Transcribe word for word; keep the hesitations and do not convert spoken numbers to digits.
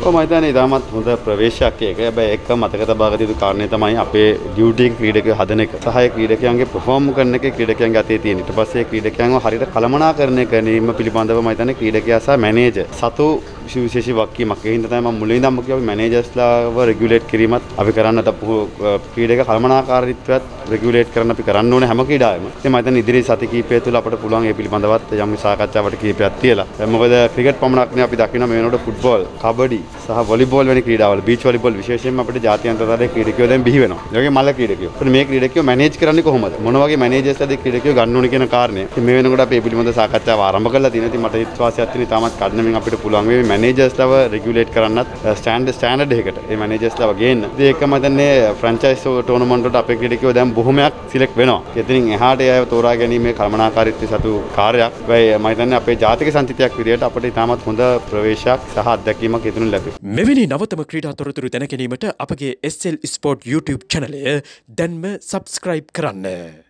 ඔව් මම හිතන්නේ ඉතාමත් හොඳ ප්‍රවේශයක් ඒක. හැබැයි එක මතක තබා ගත යුතු කාරණේ තමයි අපේ ඩියුටි එක ක්‍රීඩකයෝ හදන එක. සහ ඒ ක්‍රීඩකයන්ගේ perform කරන එක ක්‍රීඩකයන්ගේ අතේ තියෙන. ඊට පස්සේ ක්‍රීඩකයන්ව හරියට කළමනාකරණය කිරීම පිළිබඳව මම හිතන්නේ ක්‍රීඩකයා සහ මැනේජර් සතු විශේෂ වක්කීමක්. ඒ හින්දා තමයි මම මුලින් ඉඳන්ම කිව්වා මැනේජර්ස්ලාව රෙගියුලේට් කිරීමත් අපි කරන්නට ක්‍රීඩක කළමනාකාරීත්වයත් රෙගියුලේට් කරන්න අපි කරන්න ඕනේ හැම ක්‍රීඩාවෙම. ඉතින් මම හිතන්නේ ඉදිරි සති කිහිපය තුළ අපිට පුළුවන් ඒ පිළිබඳවත් යම් සාකච්ඡාවට කිහිපයක් තියලා. මොකද ක්‍රිකට් පමණක් නෙවෙයි අපි දකිනවා මේ වෙනකොට ෆුට්බෝල්, කබඩි සහ වොලිබෝල් වැනි ක්‍රීඩාවල බීච් වොලිබෝල් විශේෂයෙන්ම අපිට ජාත්‍යන්තර ක්‍රීඩකයෝ දැන් බිහි වෙනවා. ඒ වගේ මල්ල ක්‍රීඩකයෝ. ඒත් මේ ක්‍රීඩකයෝ මැනේජ් කරන්නේ කොහොමද? මොන වගේ මැනේජර්ස්ලාද ක්‍රීඩකයෝ ගන්න ඕනේ කියන කාරණය. ඉතින් මේ වෙනකොට අපි මේ පිළිබඳව සාකච්ඡාව ආරම්භ කරලා තියෙනවා. ඉතින් මට විශ්වාසයක් තියෙනවා තාමත් කඩනමින් අපිට පුළුවන් වෙයි මැනේජර්ස්ලාව රෙගියුලේට් කරන්නත් ස්ටෑන්ඩඩ් ස්ටෑන්ඩඩ් එකකට මේ මැනේජර්ස්ලාව ගේන්න. ඉතින් ඒකම හිතන්නේ ෆ්‍රැන්චයිස් ටෝර්නමන්ට් වලට අපේ ක්‍රීඩකයෝ දැන් බොහොමයක් සිලෙක්ට් වෙනවා. ඉතින් එහාට ඒ අයව තෝරා ගැනීමේ කළමනාකාරීත්වය සතු කාර්යයක්. වෙයි මම හිතන්නේ අපේ ජාතික සංසිතියක් විදිහට අපිට ඉතාමත් හොඳ ප්‍රවේශයක් සහ අත්දැකීමක් ඉදිනු ලැබේ. මෙවැනි නවතම ක්‍රීඩා තොරතුරු දැන ගැනීමට අපගේ එස් එල් ස්පෝර්ට් YouTube චැනලය දැන්ම සබ්ස්ක්‍රයිබ් කරන්න.